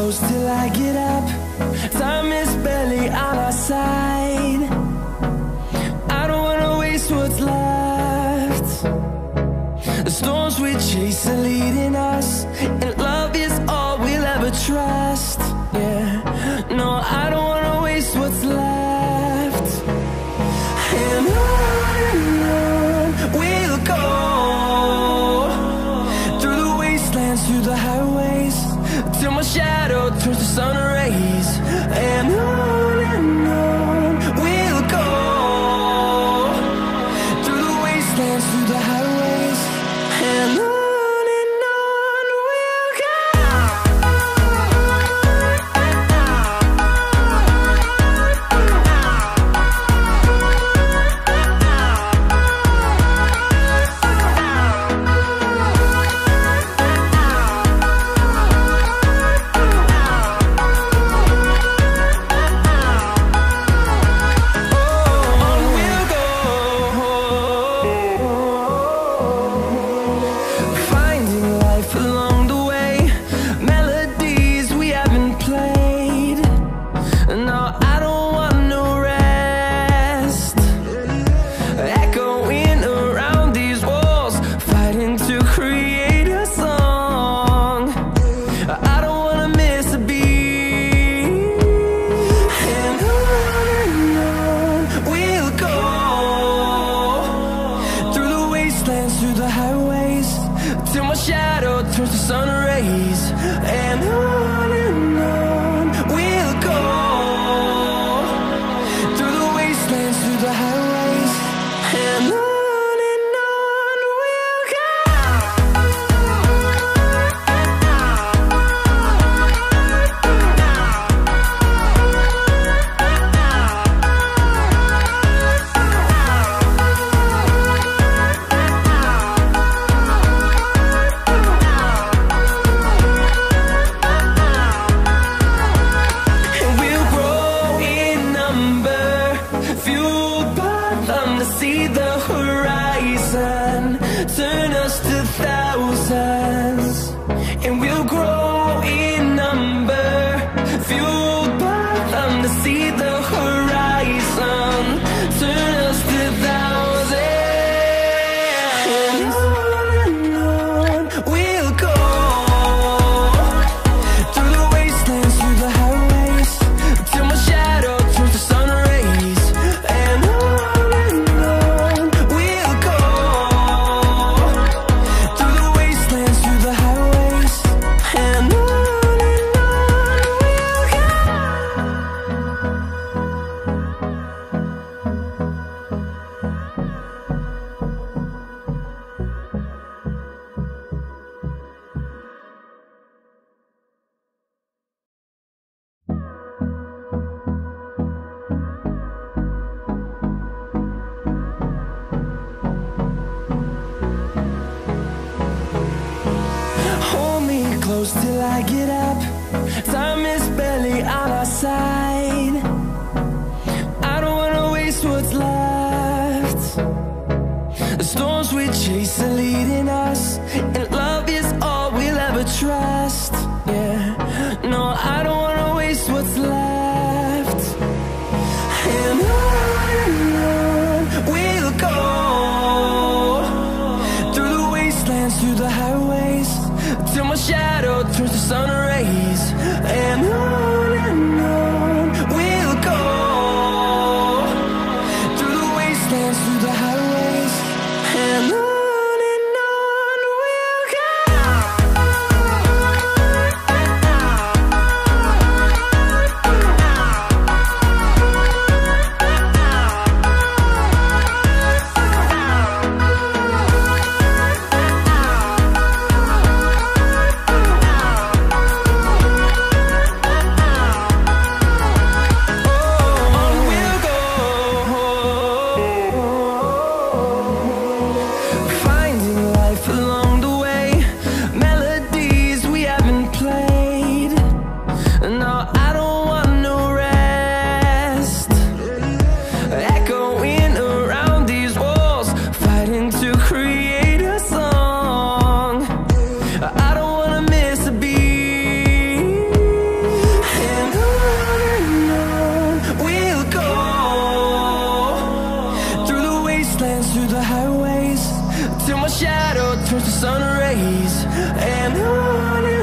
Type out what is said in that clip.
close till I get up. Time is barely on our side. I don't wanna waste what's left. The storms we chase are leading us, and love is all we'll ever trust. Yeah, no, I don't wanna waste what's left. And on we'll go, through the wastelands, through the highways, till my shadow turns to sun rays. And on we'll go, through the wastelands, through the highways, and on we'll go. Through the highways, till my shadow turns to sun rays. And on we'll go, through the wastelands, through the highways, and on we'll go. See the horizon turn us to thousands, and we'll grow in number, fueled by them. To see the horizon turn us to thousands, and on we'll go, through the wastelands, through the highways, till my shadow turns to sun rays. And close till I get up. Time is barely on our side. I don't wanna waste what's left. The storms we chase are leading us, and love is all we'll ever trust. Yeah, no, I don't wanna waste what's left. And on we'll go, through the wastelands, through the highways, till my shadow turns to sun rays. And on we'll go, through the wastelands, through the highways, and on we'll go. wastelands, through the highways, till my shadow turns to sun rays. And on